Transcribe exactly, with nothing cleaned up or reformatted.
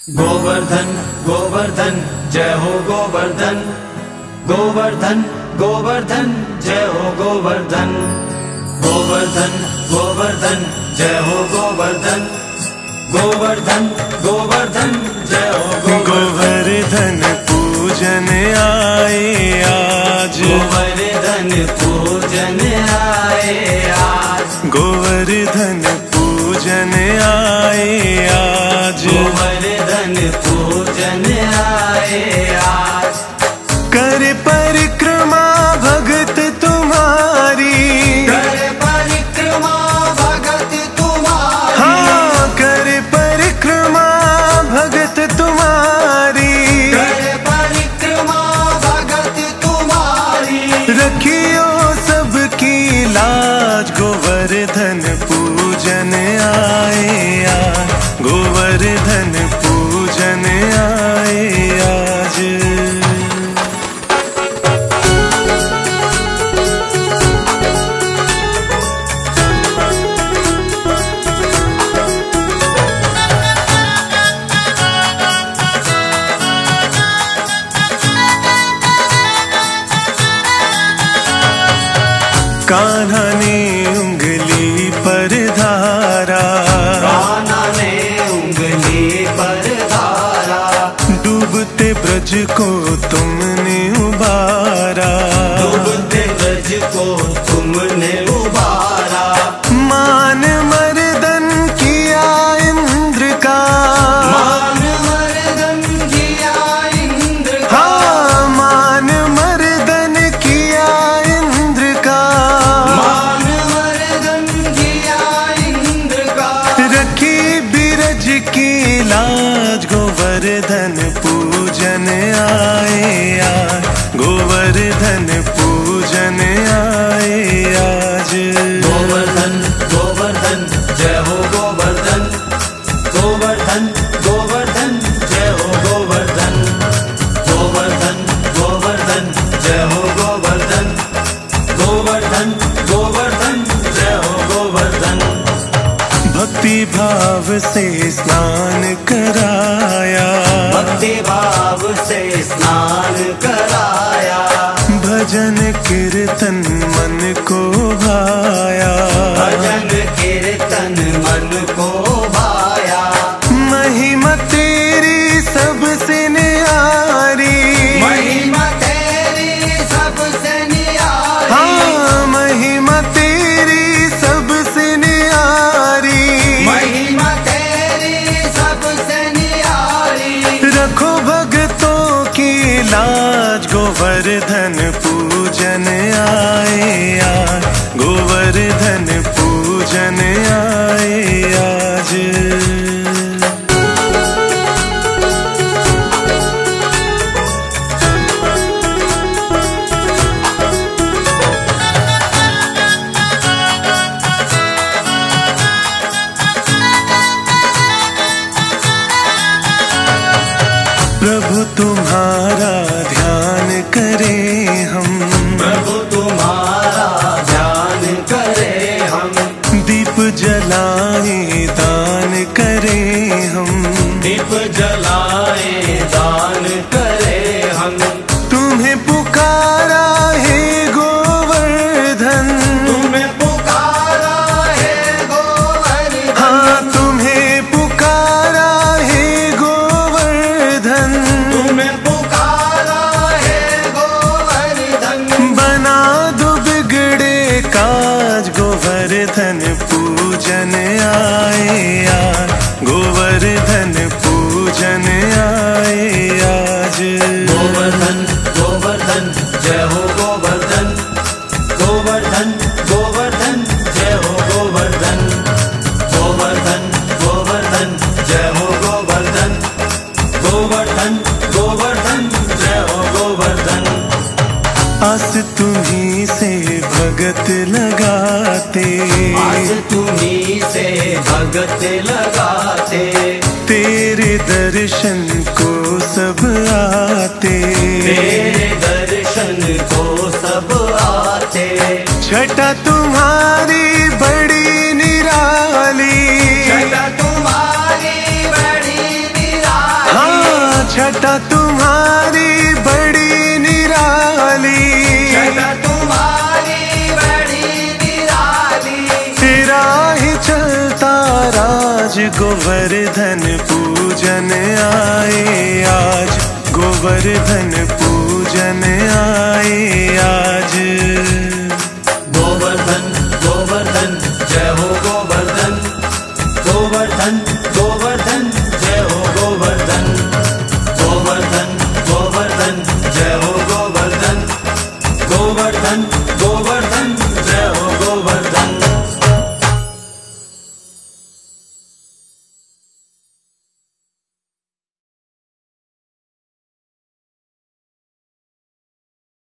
गोवर्धन गोवर्धन जय हो गोवर्धन, गोवर्धन गोवर्धन जय हो गोवर्धन, गोवर्धन गोवर्धन जय हो गोवर्धन, गोवर्धन गोवर्धन जय हो गोवर्धन पूजन आए आज, गोवर्धन पूजन आए आज, गोवर्धन पूजन आए आज, गोवर्धन पूजन आए आज। कर परिक्रमा भगत तुम्हारी, कर परिक्रमा भगत तुम्हारी, हाँ कर परिक्रमा भगत तुम्हारी, कर परिक्रमा भगत तुम्हारी। रखियो सबकी लाज, गोवर्धन पूजन आए आज, गोवर्धन पूजन आए आज। कान्हा ने उंगली पर धारा, कान्हा ने उंगली पर धारा, डूबते ब्रज को तुमने उबारा, डूबते ब्रज को तुमने उबारा। मान मर्दन किया इंद्र का, मान मर्दन किया इंद्र का, हाँ मान मर्दन किया इंद्र का, मान मर्दन किया इंद्र का। रखी बिरज की लाज, गोवर्धन पूजन आए आज, गोवर्धन पूजन आए आज। गोवर्धन गोवर्धन जय हो गोवर्धन, गोवर्धन गोवर्धन जय हो गोवर्धन, गोवर्धन गोवर्धन जय हो गोवर्धन, गोवर्धन गोवर्धन जय हो गोवर्धन। भक्ति भाव से स्नान कराया, भक्ति भाव से स्नान कराया, भजन कीर्तन मन को भाया, भजन कीर्तन मन को भाया। महिमा तेरी सबसे न्यारी, महिमा तेरी सबसे न्यारी, हाँ महिमा तेरी सबसे न्यारी, महिमा तेरी सबसे न्यारी। रखो भक्तों की लाज, गोवर्धन पूजन आए आज, गोवर्धन पूजन आए आज। प्रभु तुम्हारा ध्यान करें हम, प्रभु तुम्हारा ध्यान करें हम, दीप जलाए दान करें हम, दीप जलाए दान करें हम। तुम्हें पुकारा है गोवर्धन, तुम्हें पुकारा है गोवर्धन, हाँ तुम्हें पुकारा है गोवर्धन, तुम्हें पुकारा है गोवर्धन। बना दो बिगड़े काज, गोवर्धन पूजन आए आज, गोवर्धन पूजन आए आज। गोवर्धन गोवर्धन जय हो गोवर्धन, गोवर्धन गोवर्धन जय हो गोवर्धन, गोवर्धन गोवर्धन जय हो गोवर्धन, गोवर्धन गोवर्धन जय हो गोवर्धन। आस तुम्ही से भगत लगाते, आज तुम्ही से भगत लगाते, तेरे दर्शन को सब आते, तेरे दर्शन को सब आते। छटा तुम्हारी बड़ी निराली, छटा तुम्हारी बड़ी निराली, छटा तुम्हारी बड़ी निराली, छटा तुम्हारी बड़ी निराली। तेरा ही चलता राज गोवर्धन पूजन आए आज, गोवर्धन पूजन आए आज। गोवर्धन गोवर्धन जय हो गोवर्धन, गोवर्धन गोवर्धन जय हो गोवर्धन, गोवर्धन गोवर्धन जय हो गोवर्धन, गोवर्धन गोवर्धन